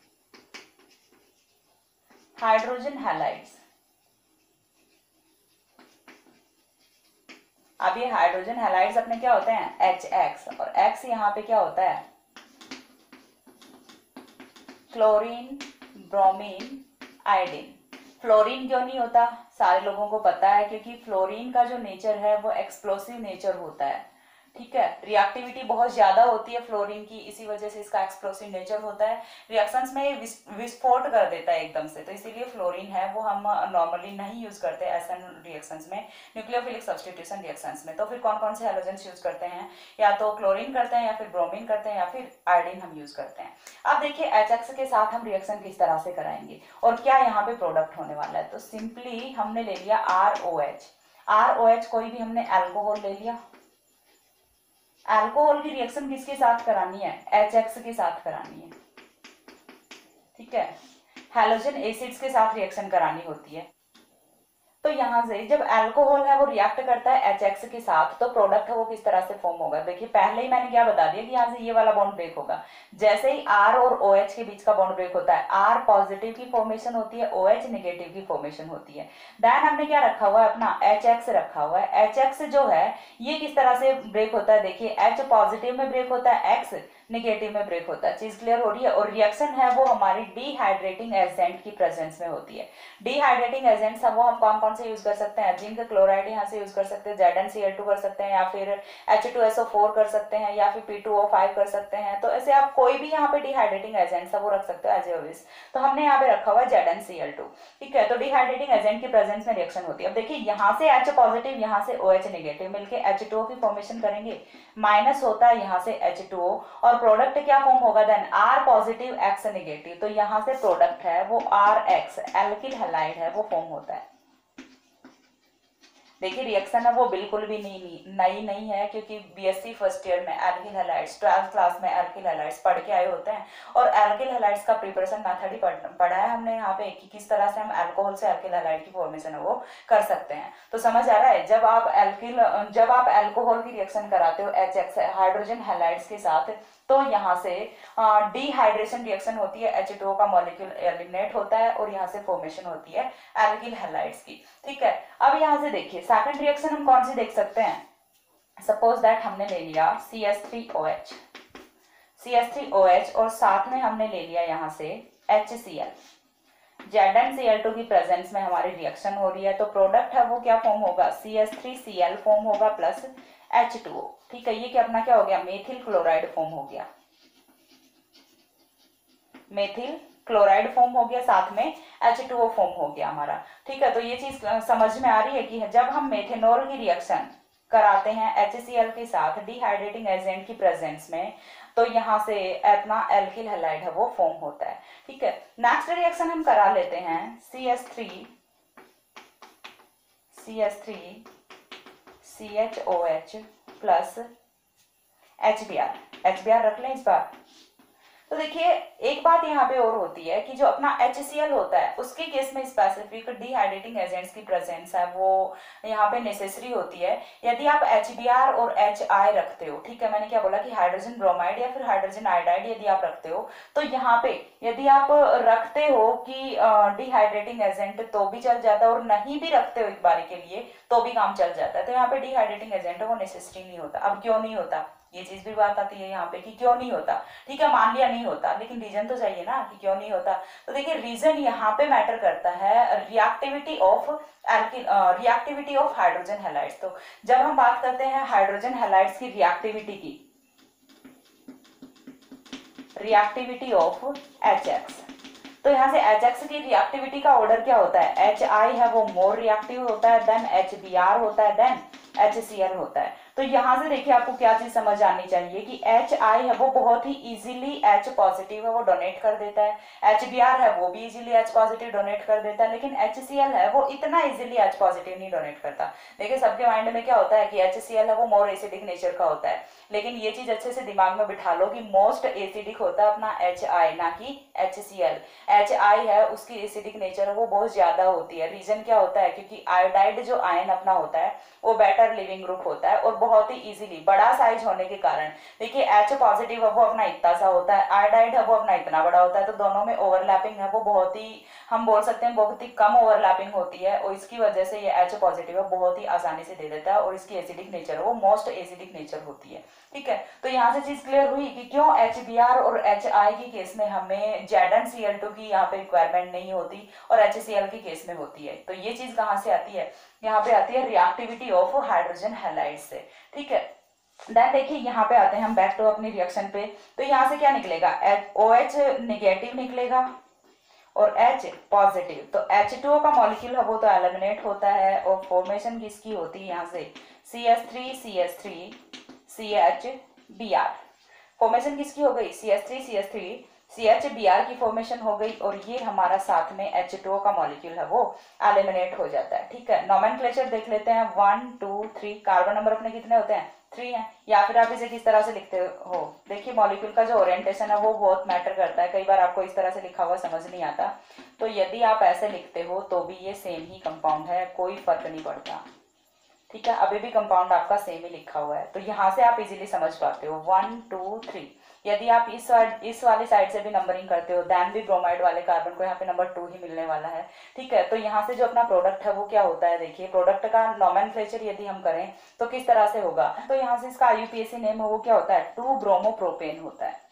हाइड्रोजन हैलाइड्स। अब ये हाइड्रोजन हैलाइड्स अपने क्या होते हैं, एच एक्स, और X यहाँ पे क्या होता है, फ्लोरीन, ब्रोमीन, आयोडीन। फ्लोरीन क्यों नहीं होता, सारे लोगों को पता है, क्योंकि फ्लोरीन का जो नेचर है वो एक्सप्लोसिव नेचर होता है। ठीक है, रिएक्टिविटी बहुत ज्यादा होती है फ्लोरीन की, इसी वजह से इसका एक्सप्लोसिव नेचर होता है, रिएक्शंस में विस्फोट कर देता है एकदम से, तो इसीलिए फ्लोरीन है वो हम नॉर्मली नहीं यूज करते एसएन रिएक्शंस में, न्यूक्लियोफिलिक सब्स्टिट्यूशन रिएक्शंस में। तो फिर कौन कौन से हैलोजेंस यूज करते हैं, या तो क्लोरीन करते हैं या फिर ब्रोमीन करते हैं या फिर आयोडीन हम यूज करते हैं। अब देखिए एच एक्स के साथ हम रिएक्शन किस तरह से कराएंगे और क्या यहाँ पे प्रोडक्ट होने वाला है। तो सिंपली हमने ले लिया R O H, R O H कोई भी हमने अल्कोहल ले लिया, अल्कोहल की रिएक्शन किसके साथ करानी है, एच एक्स के साथ करानी है। ठीक है, हैलोजन एसिड्स के साथ रिएक्शन करानी होती है। तो यहाँ से जब अल्कोहल है वो रिएक्ट करता है एच एक्स के साथ, तो प्रोडक्ट है वो किस तरह से फॉर्म होगा। देखिए पहले ही मैंने क्या बता दिया कि यहाँ से ये वाला बॉन्ड ब्रेक होगा, जैसे ही R और OH के बीच का बॉन्ड ब्रेक होता है, R पॉजिटिव की फॉर्मेशन होती है, OH नेगेटिव की फॉर्मेशन होती है। देन हमने क्या रखा हुआ है, अपना एच एक्स रखा हुआ है। एच एक्स जो है ये किस तरह से ब्रेक होता है, देखिए H पॉजिटिव में ब्रेक होता है, X नेगेटिव में ब्रेक होता है। चीज क्लियर हो रही है। और रिएक्शन है वो हमारी डिहाइड्रेटिंग एजेंट की प्रेजेंस में होती है। डिहाइड्रेटिंग एजेंट्स है वो हम कौन कौन से यूज कर सकते हैं, जिंक क्लोराइड यहाँ से यूज कर सकते हैं, Z N C L two कर सकते हैं, या फिर H two S O four कर सकते हैं, या फिर पी टू ओ फाइव कर सकते हैं। तो ऐसे आप कोई भी यहाँ पे डिहाइड्रेटिंग एजेंट्स है वो रख सकते हो एज ए विश। तो हमने यहाँ पे रखा हुआ है Z N C L two. ठीक है, तो डिहाइड्रेटिंग एजेंट की प्रेजेंस में रिएक्शन होती है। अब देखिए यहाँ से H पॉजिटिव, यहाँ से OH नेगेटिव मिलके एच टू ओ की फॉर्मेशन करेंगे, माइनस होता है यहाँ से एच टू ओ, और प्रोडक्ट क्या फॉर्म होगा then R positive X negative. तो यहाँ से प्रोडक्ट है वो R X एल्किल हैलाइड है वो फॉर्म होता है। देखिए रिएक्शन है वो बिल्कुल भी नई नई नहीं है, क्योंकि बीएससी फर्स्ट ईयर में एल्किल हैलाइड्स, ट्वेल्थ क्लास में एल्किल हैलाइड्स पढ़ के आए होते हैं, और एल्किल हैलाइड्स का प्रिपरेशन मेथड ही पढ़ा है हमने यहाँ पे कि किस तरह से हम अल्कोहल से एल्किल हैलाइड की फॉर्मेशन है वो कर सकते हैं। तो समझ आ रहा है, जब आप एल्किल जब आप अल्कोहल की रिएक्शन कराते हो एच एक्स हाइड्रोजन हैलाइड्स के साथ, तो यहाँ से डिहाइड्रेशन रिएक्शन होती है, एच टू ओ का मॉलिक्यूल एलिमिनेट होता है और यहाँ से फॉर्मेशन होती है एल्किल हैलाइड्स की। ठीक है, अब यहाँ से देखिए सेकंड रिएक्शन हम कौन सी देख सकते हैं। सपोज दैट हमने ले लिया C H three O H, C H three O H और साथ में हमने ले लिया यहाँ से H C L, Z N C L two की प्रेजेंस में हमारी रिएक्शन हो रही है, तो प्रोडक्ट है वो क्या फॉर्म होगा, C H three C L form होगा प्लस एच टू ओ। ठीक है, ये क्या अपना क्या हो गया, मेथिल क्लोराइड फॉर्म हो गया, मेथिल क्लोराइड फॉर्म हो गया, साथ में एच टू ओ फॉर्म हो गया हमारा। ठीक है, तो ये चीज समझ में आ रही है कि जब हम मेथेनॉल की रिएक्शन कराते हैं एच सी एल के साथ डिहाइड्रेटिंग एजेंट की प्रेजेंस में, तो यहाँ से अपना एल्किल हैलाइड है वो फॉर्म होता है। ठीक है, नेक्स्ट रिएक्शन हम करा लेते हैं C H three C H three C H O H plus H B R, H B R रख लें इस बार। तो देखिए एक बात यहाँ पे और होती है कि जो अपना एच सी एल होता है उसके केस में स्पेसिफिक डिहाइड्रेटिंग एजेंट्स की प्रेजेंस है वो यहाँ पे नेसेसरी होती है। यदि आप एच बी आर और एच आई रखते हो, ठीक है, मैंने क्या बोला कि हाइड्रोजन ब्रोमाइड या फिर हाइड्रोजन आयोडाइड यदि आप रखते हो, तो यहाँ पे यदि आप रखते हो कि डिहाइड्रेटिंग एजेंट तो भी चल जाता है, और नहीं भी रखते हो एक बारी के लिए तो भी काम चल जाता है। तो यहाँ पे डिहाइड्रेटिंग एजेंट वो नेसेसरी नहीं होता। अब क्यों नहीं होता, ये चीज भी बात आती है यहाँ पे कि क्यों नहीं होता। ठीक है, मान लिया नहीं होता, लेकिन रीजन तो चाहिए ना कि क्यों नहीं होता। तो देखिए रीजन यहाँ पे मैटर करता है reactivity of alkyl reactivity of hydrogen halides. तो जब हम बात करते हैं हाइड्रोजन हैलाइड्स की रिएक्टिविटी की, रिएक्टिविटी ऑफ एच एक्स, तो यहाँ से एच एक्स की रिएक्टिविटी का ऑर्डर क्या होता है, एच आई है वो मोर रिएक्टिव होता है, देन एच बी आर होता है, देन एच सी एल होता है। तो यहाँ से देखिए आपको क्या चीज समझ आनी चाहिए कि एच आई है वो बहुत ही इजीली H पॉजिटिव है वो डोनेट कर देता है, एच बी आर है वो भी इजीली H पॉजिटिव डोनेट कर देता है, लेकिन एच सी एल है वो इतना इजीली H पॉजिटिव नहीं डोनेट करता। देखिए सबके माइंड में क्या होता है कि एच सी एल है वो मोर एसिडिक नेचर का होता है, लेकिन ये चीज अच्छे से दिमाग में बिठा लो कि मोस्ट एसिडिक होता है अपना एच आई, ना कि H C L. H I है उसकी एसिडिक नेचर है वो बहुत ज्यादा होती है। रीजन क्या होता है, क्योंकि आयोडाइड जो आयन अपना होता है वो बेटर लिविंग ग्रुप होता है और बहुत ही इजीली बड़ा साइज होने के कारण, देखिए H पॉजिटिव है वो अपना इतना सा होता है, आयोडाइड है वो अपना इतना बड़ा होता है, तो दोनों में ओवरलैपिंग है वो बहुत ही, हम बोल सकते हैं बहुत ही कम ओवरलैपिंग होती है, और इसकी वजह से ये H पॉजिटिव है बहुत ही आसानी से दे देता है, और इसकी एसिडिक नेचर है वो मोस्ट एसिडिक नेचर होती है। ठीक है, तो यहाँ से चीज क्लियर हुई कि क्यों एच बी आर और एच आई की केस में हमें Z N C L two की यहाँ पे रिक्वायरमेंट नहीं होती और एच सी एल की केस में होती है। तो ये चीज कहाँ से आती है, यहाँ पे आती है रिएक्टिविटी ऑफ हाइड्रोजन हैलाइड से। ठीक है, देन देखिए यहाँ पे आते हैं हम बैक टू अपनी रिएक्शन पे। तो यहाँ से क्या निकलेगा, ओ एच नेगेटिव निकलेगा और H पॉजिटिव, तो एच टू ओ का मॉलिक्यूल है वो तो एलिमिनेट होता है, और फॉर्मेशन किसकी होती है यहाँ से C H three C H three C H B R, formation किसकी हो गई, C H three C H three C H B R की फॉर्मेशन हो गई, और ये हमारा साथ में एच टू ओ का मॉलिक्यूल है वो एलिमिनेट हो जाता है। ठीक है, नोमेनक्लेचर देख लेते हैं, one two three, carbon number अपने कितने होते हैं, थ्री है, या फिर आप इसे किस तरह से लिखते हो, देखिए मॉलिक्यूल का जो ओरिएंटेशन है वो बहुत मैटर करता है, कई बार आपको इस तरह से लिखा हुआ समझ नहीं आता, तो यदि आप ऐसे लिखते हो तो भी ये सेम ही कंपाउंड है, कोई फर्क नहीं पड़ता। ठीक है, अभी भी कंपाउंड आपका सेम ही लिखा हुआ है, तो यहाँ से आप इजीली समझ पाते हो, वन टू थ्री। यदि आप इस इस वाली साइड से भी नंबरिंग करते हो, देन भी ब्रोमाइड वाले कार्बन को यहाँ पे नंबर टू ही मिलने वाला है। ठीक है, तो यहाँ से जो अपना प्रोडक्ट है वो क्या होता है, देखिए प्रोडक्ट का नोमेनक्लेचर यदि हम करें तो किस तरह से होगा, तो यहाँ से इसका I U P A C name है वो क्या होता है, टू ब्रोमोप्रोपेन होता है,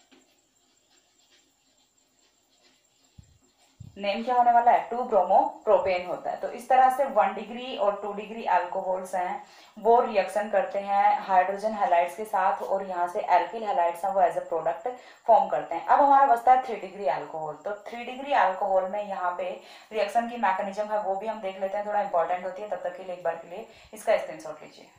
नेम क्या होने वाला है, टू ब्रोमोप्रोपेन होता है। तो इस तरह से वन डिग्री और टू डिग्री अल्कोहल्स हैं वो रिएक्शन करते हैं हाइड्रोजन हैलाइड्स के साथ, और यहाँ से एल्किल हैलाइड्स हैं वो एज ए प्रोडक्ट फॉर्म करते हैं। अब हमारा बचता है थ्री डिग्री अल्कोहल। तो थ्री डिग्री अल्कोहल में यहाँ पे रिएक्शन की मैकेनिज्म है वो भी हम देख लेते हैं, थोड़ा इंपॉर्टेंट होती है, तब तक के लिए एक बार के लिए इसका स्क्रीनशॉट लीजिए।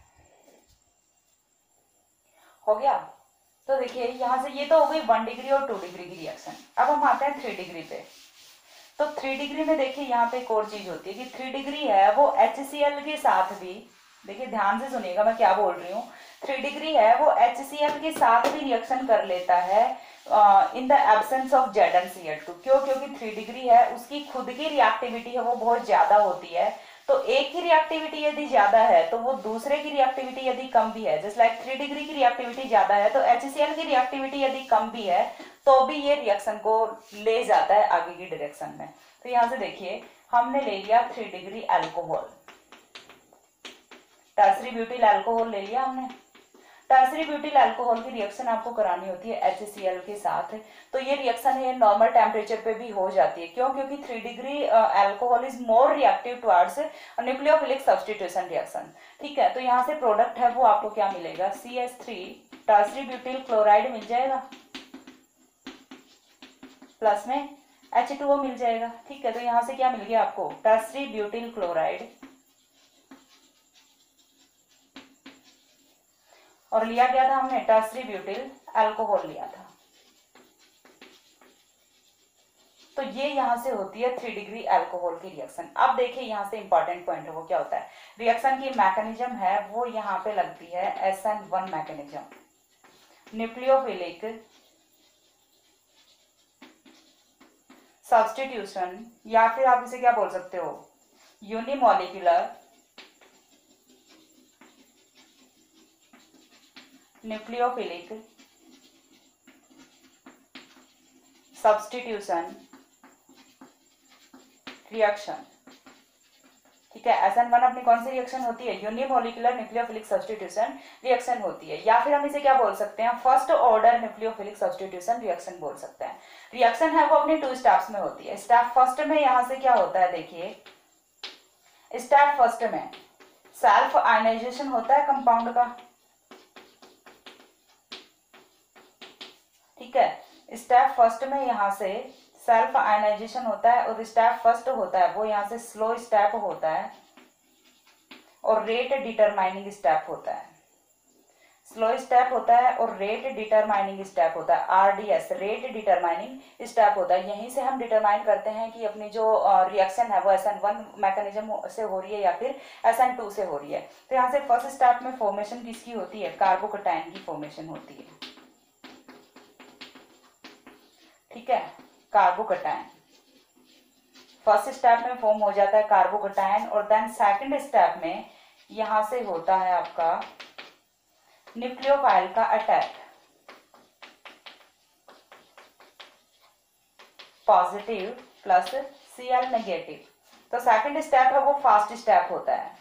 हो गया, तो देखिए यहाँ से ये तो हो गई वन डिग्री और टू डिग्री की रिएक्शन। अब हम आते हैं थ्री डिग्री पे। तो थ्री डिग्री में देखिए यहाँ पे एक और चीज होती है कि थ्री डिग्री है वो एच सी एल के साथ भी देखिए ध्यान से सुनिएगा मैं क्या बोल रही हूँ। थ्री डिग्री है वो एच सी एल के साथ भी रिएक्शन कर लेता है in the absence of Z N C L two. क्यों? क्योंकि थ्री डिग्री है उसकी खुद की रिएक्टिविटी है वो बहुत ज्यादा होती है। तो एक की रिएक्टिविटी यदि ज्यादा है तो वो दूसरे की रिएक्टिविटी यदि कम भी है, जस्ट लाइक थ्री डिग्री की रिएक्टिविटी ज्यादा है तो एच सी एल की रिएक्टिविटी यदि कम भी है तो भी ये रिएक्शन को ले जाता है आगे की डायरेक्शन में। तो यहाँ से देखिए हमने ले लिया three degree alcohol, tertiary butyl alcohol ले लिया हमने। टर्सरी ब्यूटिल अल्कोहल की रिएक्शन आपको करानी होती है एच सी एल के साथ। तो ये रिएक्शन है नॉर्मल टेम्परेचर पे भी हो जाती है। क्यों? क्योंकि three degree alcohol is more reactive towards nucleophilic substitution reaction. ठीक है, तो यहाँ से प्रोडक्ट है वो आपको क्या मिलेगा, C H three tertiary butyl chloride मिल जाएगा, प्लस में एच टू ओ मिल जाएगा। ठीक है, तो यहाँ से क्या मिल गया आपको, टर्सरी ब्यूटिल क्लोराइड, और लिया गया था हमने टर्सरी ब्यूटिल अल्कोहल लिया था। तो ये यहां से होती है थ्री डिग्री अल्कोहल की रिएक्शन। अब देखिए यहां से इंपॉर्टेंट पॉइंट है वो क्या होता है, रिएक्शन की मैकेनिज्म है वो यहाँ पे लगती है S N one mechanism, nucleophilic substitution, या फिर आप इसे क्या बोल सकते हो, यूनिमोलिकुलर न्यूक्लियोफिलिक सब्स्टिट्यूशन रिएक्शन। ठीक है, एस एन वन अपनी कौन सी रिएक्शन होती है, यूनिमोलिकुलर न्यूक्लियोफिलिक सब्स्टिट्यूशन रिएक्शन होती है, या फिर हम इसे क्या बोल सकते हैं, first order nucleophilic substitution reaction बोल सकते हैं। रिएक्शन है वो अपनी टू स्टेप्स में होती है। स्टेप फर्स्ट में यहां से क्या होता है, देखिए स्टेप फर्स्ट में सेल्फ आयनाइजेशन होता है कंपाउंड का। ठीक है, स्टेप फर्स्ट में यहां से सेल्फ आयनाइजेशन होता है, और स्टेप फर्स्ट होता है वो यहाँ से स्लो स्टेप होता है और रेट डिटरमाइनिंग स्टेप होता है। स्लो स्टेप होता है और रेट डिटरमाइनिंग स्टेप होता है, R D S, rate determining step होता है। यहीं से हम डिटरमाइन करते हैं कि अपनी जो रिएक्शन है वो एस एन वन मैकेनिज्म से हो रही है या फिर एस एन टू से हो रही है। तो यहाँ से फर्स्ट स्टेप में फॉर्मेशन किसकी होती है, कार्बोकटाइन की फॉर्मेशन होती है। ठीक है, कार्बोकटाइन फर्स्ट स्टेप में फॉर्म हो जाता है कार्बोकटाइन, और देन सेकंड स्टेप में यहां से होता है आपका न्यूक्लियोफाइल का attack, positive plus C L negative. तो सेकंड स्टेप है वो फास्ट स्टेप होता है,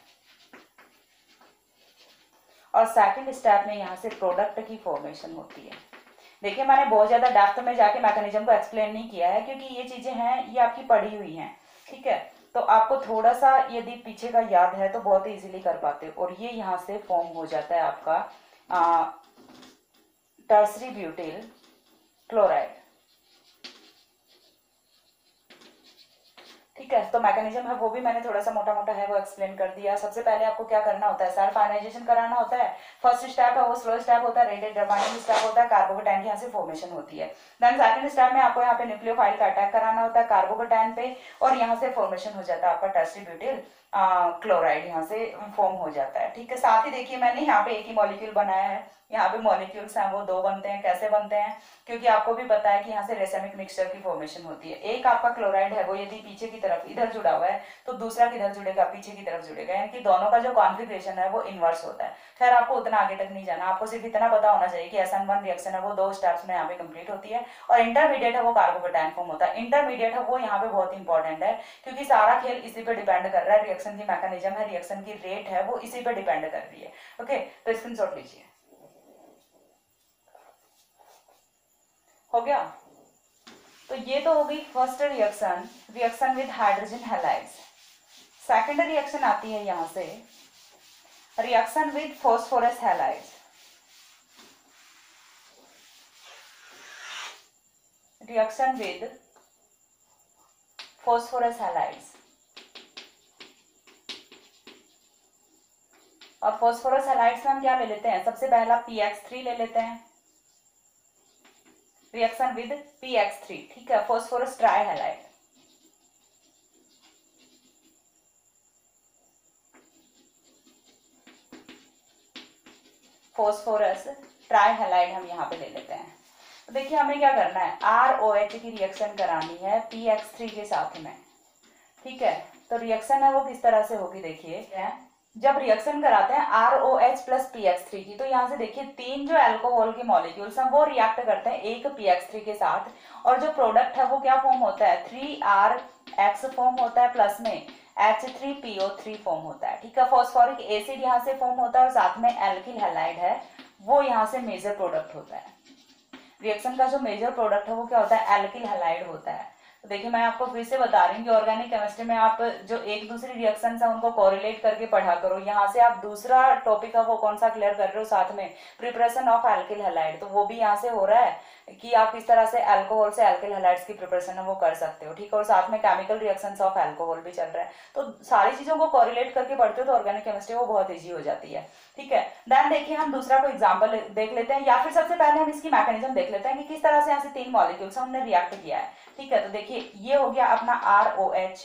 और सेकंड स्टेप में यहां से प्रोडक्ट की फॉर्मेशन होती है। देखिए मैंने बहुत ज्यादा डेप्थ में जाके मैकेनिज्म को एक्सप्लेन नहीं किया है क्योंकि ये चीजें हैं ये आपकी पढ़ी हुई हैं। ठीक है, तो आपको थोड़ा सा यदि पीछे का याद है तो बहुत इजीली कर पाते हो। और ये यहाँ से फॉर्म हो जाता है आपका टर्सरी ब्यूटिल क्लोराइड। ठीक है, तो मैकेनिज्म है वो भी मैंने थोड़ा सा मोटा मोटा है वो एक्सप्लेन कर दिया। सबसे पहले आपको क्या करना होता है, सेल्फ आयनाइजेशन कराना होता है। फर्स्ट स्टेप है वो स्लो स्टेप होता है, रेट डिटरमाइनिंग स्टेप होता है, कार्बोकटाइन यहाँ से फॉर्मेशन होती है। देन सेकंड स्टेप में आपको यहाँ पे न्यूक्लियोफाइल का अटैक कराना होता है कार्बोकटाइन पे, और यहाँ से फॉर्मेशन हो जाता है आपका टर्सरी ब्यूटिल क्लोराइड, यहाँ से फॉर्म हो जाता है। ठीक है, साथ ही देखिए मैंने यहाँ पे एक ही मॉलिक्यूल बनाया है, यहाँ पे मॉलिक्यूल्स हैं वो दो बनते हैं। कैसे बनते हैं, क्योंकि आपको भी पता है कि यहाँ से रेसेमिक मिक्सचर की फॉर्मेशन होती है। एक आपका क्लोराइड है वो यदि पीछे की तरफ इधर जुड़ा हुआ है तो दूसरा किधर जुड़ेगा, पीछे की तरफ जुड़ेगा, यानी कि दोनों का जो कॉन्फिगरेशन है वो इनवर्स होता है। खैर आपको उतना आगे तक नहीं जाना, आपको सिर्फ इतना पता होना चाहिए कि एस एन वन रिएक्शन है वो दो स्टेप्स में यहाँ पे कंप्लीट होती है, और इंटरमीडिएट है वो कार्बोकटाइन फॉर्म होता है। इंटरमीडिएट है वो यहाँ पे बहुत इंपॉर्टेंट है क्योंकि सारा खेल इसी पे डिपेंड कर रहा है, रिएक्शन की मैकेनिज्म है, रिएक्शन की रेट है वो इसी पे डिपेंड कर रही है। ओके, तो स्क्रीनशॉट लीजिए। हो गया, तो ये तो हो गई first reaction, reaction with hydrogen halides. Second reaction आती है यहां से reaction with phosphorus halides. Reaction with phosphorus halides, और फॉस्फोरस हैलाइड्स में हम क्या ले लेते हैं, सबसे पहला पी एक्स थ्री ले लेते हैं, reaction with P X three. ठीक है, phosphorus tri halide. Phosphorus trihalide हम यहाँ पे ले लेते हैं। तो देखिए हमें क्या करना है, आर ओ एच की रिएक्शन करानी है पी एक्स थ्री के साथ में, ठीक है। तो रिएक्शन है वो किस तरह से होगी, देखिए जब रिएक्शन कराते हैं R O H plus P X three की, तो यहाँ से देखिए तीन जो अल्कोहल के मॉलिक्यूल्स हैं वो रिएक्ट करते हैं एक पी एक्स थ्री के साथ, और जो प्रोडक्ट है वो क्या फॉर्म होता है, थ्री आर एक्स फॉर्म होता है, प्लस में H three P O three form होता है, ठीक है। फॉस्फोरिक एसिड यहाँ से फॉर्म होता है और साथ में एल्किल हैलाइड है वो यहाँ से मेजर प्रोडक्ट होता है। रिएक्शन का जो मेजर प्रोडक्ट है वो क्या होता है, एल्किल हैलाइड होता है। तो देखिए मैं आपको फिर से बता रही हूँ कि ऑर्गेनिक केमिस्ट्री में आप जो एक दूसरी रिएक्शन है उनको कोरिलेट करके पढ़ा करो। यहाँ से आप दूसरा टॉपिक है वो कौन सा क्लियर कर रहे हो, साथ में प्रिपरेशन ऑफ एल्किल हैलाइड, तो वो भी यहाँ से हो रहा है कि आप किस तरह से अल्कोहल से एल्किल हैलाइड्स की प्रिपरेशन है वो कर सकते हो, ठीक है। और साथ में केमिकल रिएक्शंस ऑफ अल्कोहल भी चल रहा है, तो सारी चीजों को कोरिलेट करके पढ़ते हो तो ऑर्गेनिक केमिस्ट्री वो बहुत ईजी हो जाती है, ठीक है। देन देखिए हम दूसरा कोई एग्जांपल देख लेते हैं, या फिर सबसे पहले हम इसकी मैकेनिज्म देख लेते हैं कि किस तरह से यहाँ से तीन मॉलिक्यूल्स हमने रिएक्ट किया है, ठीक है। तो देखिए ये हो गया अपना R O H,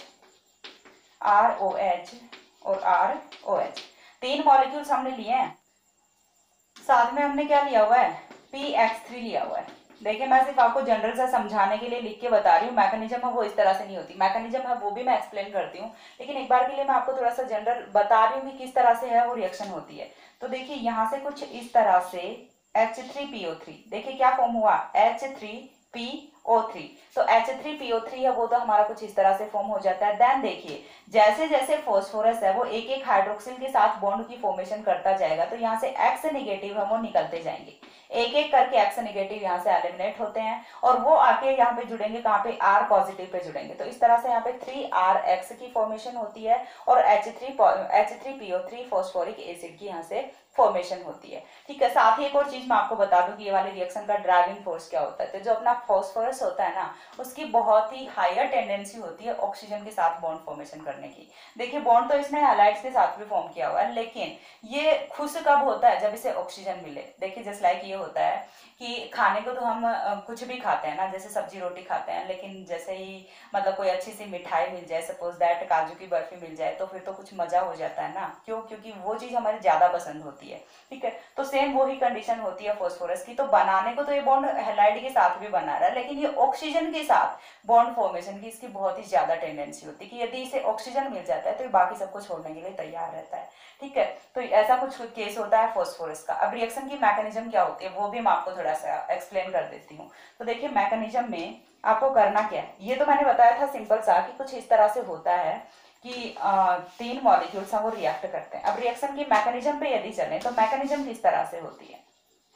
R O H और आर ओ एच, तीन मॉलिक्यूल्स हमने लिए हैं, साथ में हमने क्या लिया हुआ है, पी एक्स थ्री लिया हुआ है। देखिए मैं सिर्फ आपको जनरल से समझाने के लिए लिख के बता रही हूँ, मैकेनिज्म है वो इस तरह से नहीं होती, मैकेनिज्म है वो भी मैं एक्सप्लेन करती हूँ, लेकिन एक बार के लिए मैं आपको थोड़ा सा जनरल बता रही हूँ कि किस तरह से है वो रिएक्शन होती है। तो देखिए यहाँ से कुछ इस तरह से H three P O three, देखिए क्या फॉर्म हुआ, H three P O three, तो H three P O three है वो तो हमारा कुछ इस तरह से फॉर्म हो जाता है। देन देखिए जैसे जैसे फॉस्फोरस है वो एक एक हाइड्रोक्सिल के साथ बॉन्ड की फॉर्मेशन करता जाएगा, तो यहाँ से एक्स नेगेटिव है वो निकलते जाएंगे, एक एक करके एक्स नेगेटिव यहाँ से एलिमिनेट होते हैं और वो आके यहाँ पे जुड़ेंगे कहाँ पे, आर पॉजिटिव पे जुड़ेंगे। तो इस तरह से यहाँ पे थ्री आर एक्स की फॉर्मेशन होती है और H three H three P O three phosphoric acid की यहाँ से फॉर्मेशन होती है, ठीक है। साथ ही एक और चीज मैं आपको बता दूं कि ये वाली रिएक्शन का ड्राइविंग फोर्स क्या होता है, तो जो अपना फॉस्फोरस होता है ना उसकी बहुत ही हायर टेंडेंसी होती है ऑक्सीजन के साथ बॉन्ड फॉर्मेशन करने की। देखिए बॉन्ड तो इसने हैलाइड्स के साथ भी फॉर्म किया हुआ है, लेकिन ये खुश कब होता है, जब इसे ऑक्सीजन मिले। देखिए जस्ट लाइक ये होता है कि खाने को तो हम कुछ भी खाते हैं ना, जैसे सब्जी रोटी खाते हैं, लेकिन जैसे ही मतलब कोई अच्छी सी मिठाई मिल जाए, सपोज दैट काजू की बर्फी मिल जाए, तो फिर तो कुछ मजा हो जाता है ना, क्यों, क्योंकि वो चीज हमारी ज्यादा पसंद होती है, ठीक है। तो सेम वही कंडीशन होती है फॉस्फोरस की, तो बनाने को तो ये बॉन्ड हैलाइड के साथ भी बना रहा है, लेकिन ये ऑक्सीजन के साथ बॉन्ड फॉर्मेशन की इसकी बहुत ही ज्यादा टेंडेंसी होती है कि यदि इसे ऑक्सीजन मिल जाता है तो ये बाकी सबको छोड़ने के लिए तैयार रहता है, ठीक है। तो ऐसा कुछ केस होता है फॉस्फोरस का। अब रिएक्शन की मैकेनिज्म क्या होती है वो भी मैं आपको थोड़ा सा एक्सप्लेन कर देती हूँ। तो देखिए मैकेनिज्म में आपको करना क्या है, ये तो मैंने बताया था सिंपल सा कि कुछ इस तरह से होता है कि आ, तीन मॉलिक्यूल्स हैं वो रिएक्ट करते हैं। अब रिएक्शन की मैकेनिज्म पे यदि चलें तो मैकेनिज्म किस तरह से होती है,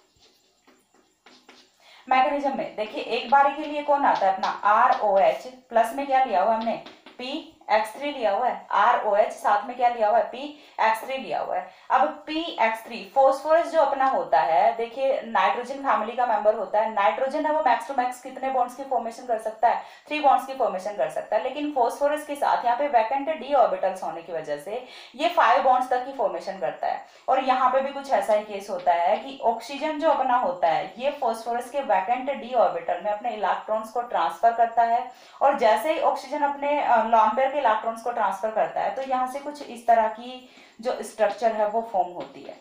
मैकेनिज्म में देखिए एक बारी के लिए कौन आता है, अपना आर ओ एच प्लस में क्या लिया हुआ हमने, पी एक्स थ्री लिया हुआ है, आर ओ एच साथ में क्या लिया हुआ है, पी एक्स थ्री लिया हुआ है। अब पी एक्स थ्री फॉस्फोरस जो अपना होता है, देखिए नाइट्रोजन फैमिली का मेंबर होता है, नाइट्रोजन है वो मैक्स टू मैक्स कितने बॉन्ड्स की फॉर्मेशन कर सकता है, थ्री बॉन्ड्स की फॉर्मेशन कर सकता है, लेकिन फॉस्फोरस के साथ यहाँ पे वैकेंट डी ऑर्बिटल्स होने की वजह से ये फाइव बॉन्ड्स तक की फॉर्मेशन करता है। और यहाँ पे भी कुछ ऐसा ही केस होता है कि ऑक्सीजन जो अपना होता है ये फॉस्फोरस के वैकेंट डी ऑर्बिटल में अपने इलेक्ट्रॉन्स को ट्रांसफर करता है, और जैसे ही ऑक्सीजन अपने लॉन पेयर के इलेक्ट्रॉन्स को ट्रांसफर करता है तो यहाँ से कुछ इस तरह की जो स्ट्रक्चर है वो फॉर्म होती है।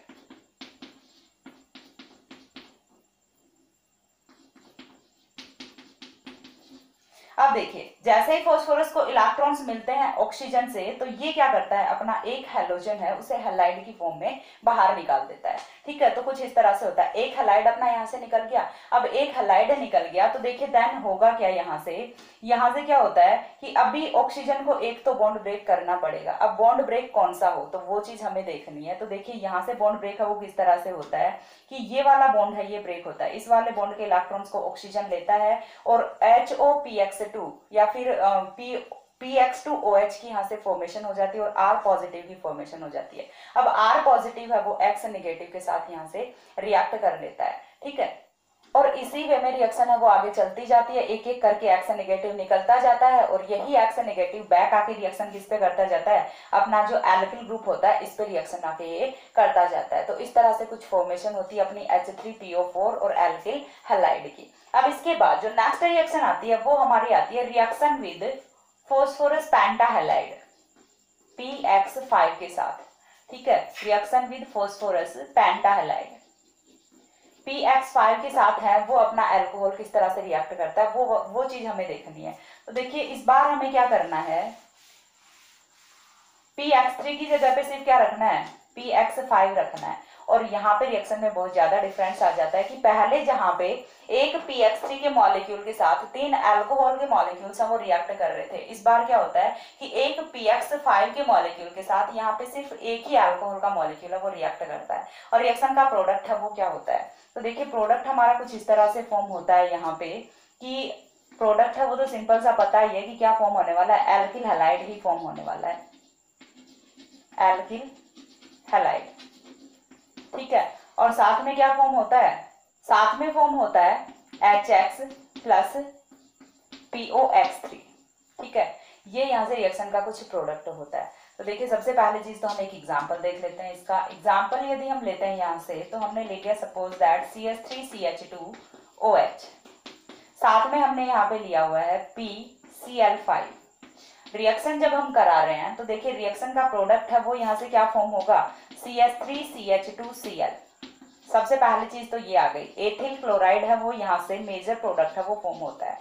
अब देखिए जैसे ही फॉस्फोरस को इलेक्ट्रॉन्स मिलते हैं ऑक्सीजन से, तो ये क्या करता है, अपना एक हैलोजन है उसे हैलाइड की फॉर्म में बाहर निकाल देता है, ठीक है। तो कुछ इस तरह से होता है, एक हैलाइड अपना यहाँ से निकल गया। अब एक हैलाइड निकल गया तो देखिए देन होगा क्या, यहाँ से यहाँ से क्या होता है कि अभी ऑक्सीजन को एक तो बॉन्ड ब्रेक करना पड़ेगा। अब बॉन्ड ब्रेक कौन सा हो तो वो चीज हमें देखनी है। तो देखिए यहाँ से बॉन्ड ब्रेक है वो किस तरह से होता है कि ये वाला बॉन्ड है ये ब्रेक होता है, इस वाले बॉन्ड के इलेक्ट्रॉन्स को ऑक्सीजन लेता है और H O P X two या फिर P P X two O H की यहाँ से फॉर्मेशन हो जाती है और R पॉजिटिव की फॉर्मेशन हो जाती है। अब R पॉजिटिव है वो X नेगेटिव के साथ यहाँ से रिएक्ट कर लेता है, ठीक है। और इसी वे में रिएक्शन है वो आगे चलती जाती है, एक एक करके एक्स नेगेटिव निकलता जाता है और यही एक्स नेगेटिव बैक आके रिएक्शन किस पे करता जाता है, अपना जो एल्किल ग्रुप होता है इस पे रिएक्शन आके ये करता जाता है। तो इस तरह से कुछ फॉर्मेशन होती है अपनी H three P O four और एल्किल हैलाइड की। अब इसके बाद जो नेक्स्ट रिएक्शन आती है वो हमारी आती है reaction with phosphorus pentahalide P X five के साथ, ठीक है। Reaction with phosphorus pentahalide P X five के साथ है वो अपना एल्कोहल किस तरह से रिएक्ट करता है, वो वो चीज हमें देखनी है। तो देखिए इस बार हमें क्या करना है, पी एक्स थ्री की जगह पे सिर्फ क्या रखना है, पी एक्स फाइव रखना है। और यहाँ पे रिएक्शन में बहुत ज्यादा डिफरेंस आ जाता है कि पहले जहाँ पे एक पी एक्स थ्री के मॉलिक्यूल के साथ तीन अल्कोहल के मॉलिक्यूल्स हैं वो रिएक्ट कर रहे थे, इस बार क्या होता है कि एक पी एक्स फाइव के मॉलिक्यूल के साथ यहाँ पे सिर्फ एक ही अल्कोहल का मॉलिक्यूल है वो रिएक्ट करता है, और रिएक्शन का प्रोडक्ट है वो क्या होता है। तो देखिए प्रोडक्ट हमारा कुछ इस तरह से फॉर्म होता है यहाँ पे कि प्रोडक्ट है वो तो सिंपल सा पता ही है कि क्या फॉर्म होने वाला है, एल्किल हैलाइड ही फॉर्म होने वाला है, एल्किल हैलाइड, ठीक है। और साथ में क्या फॉर्म होता है, साथ में फॉर्म होता है H X plus P O X three, ठीक है। ये यहाँ से रिएक्शन का कुछ प्रोडक्ट होता है। तो देखिए सबसे पहले चीज तो हम एक एग्जांपल देख लेते हैं। इसका एग्जांपल यदि हम लेते हैं यहाँ से, तो हमने ले लिया suppose that C H three C H two O H, साथ में हमने यहाँ पे लिया हुआ है P C L five. Reaction जब हम करा रहे हैं तो देखिए रिएक्शन का प्रोडक्ट है वो यहाँ से क्या फॉर्म होगा, C H three C H two C L. सबसे पहली चीज तो ये आ गई, एथिल क्लोराइड है वो यहाँ से मेजर प्रोडक्ट है वो फॉर्म होता है,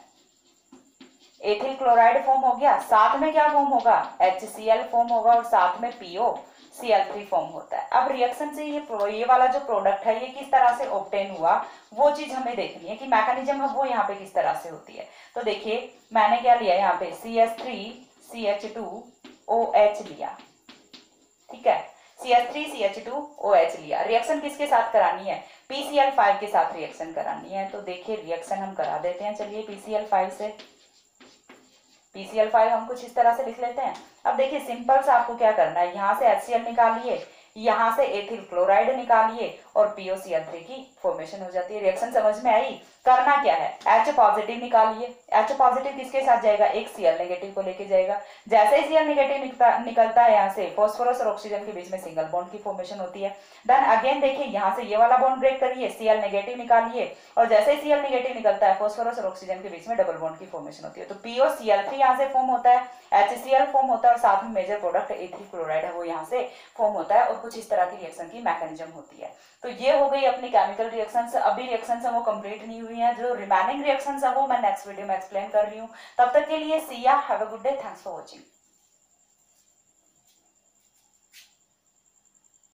एथिल क्लोराइड फॉर्म हो गया, साथ में क्या फॉर्म होगा, एच सी एल फॉर्म होगा, और साथ में P O C L three form होता है। अब रिएक्शन से ये ये वाला जो प्रोडक्ट है ये किस तरह से ऑब्टेन हुआ वो चीज हमें देखनी है कि मैकेनिज्म है वो यहाँ पे किस तरह से होती है। तो देखिए मैंने क्या लिया यहाँ पे C H three C H two O H लिया, ठीक है, C H three C H two O H लिया। रिएक्शन किसके साथ करानी है, पी सी एल फाइव के साथ रिएक्शन करानी है। तो देखिए रिएक्शन हम करा देते हैं, चलिए पी सी एल फाइव से, पी सी एल फाइव हम कुछ इस तरह से लिख लेते हैं। अब देखिए सिंपल सा आपको क्या करना है, यहाँ से एच सी एल निकालिए, यहाँ से एथिल क्लोराइड निकालिए और P O C L three की फॉर्मेशन हो जाती है। रिएक्शन समझ में आई। करना क्या है, H पॉजिटिव निकालिए, H पॉजिटिव किसके साथ जाएगा, एक Cl नेगेटिव को लेके जाएगा। जैसे ही Cl नेगेटिव निकलता निकलता है यहाँ से, फॉस्फोरस और ऑक्सीजन के बीच में सिंगल बॉन्ड की फॉर्मेशन होती है। देन अगेन देखिए यहाँ से ये वाला बॉन्ड ब्रेक करिए, Cl नेगेटिव निकालिए, और जैसे ही Cl नेगेटिव निकलता है फॉस्फोरस और ऑक्सीजन के बीच में डबल बॉन्ड की फॉर्मेशन होती है। तो P O C L three यहाँ से फॉर्म होता है, एच सी एल फॉर्म होता है, और साथ में मेजर प्रोडक्ट एथिल क्लोराइड है वो यहाँ से फॉर्म होता है, और कुछ इस तरह की रिएक्शन की मैकेनिज्म होती है। तो ये हो गई अपनी केमिकल रिएक्शंस। अभी रिएक्शंस है वो कंप्लीट नहीं हुई हैं, जो रिमेनिंग रिएक्शंस है वो मैं नेक्स्ट वीडियो में एक्सप्लेन कर रही हूँ। तब तक के लिए see ya, have a good day, thanks for watching.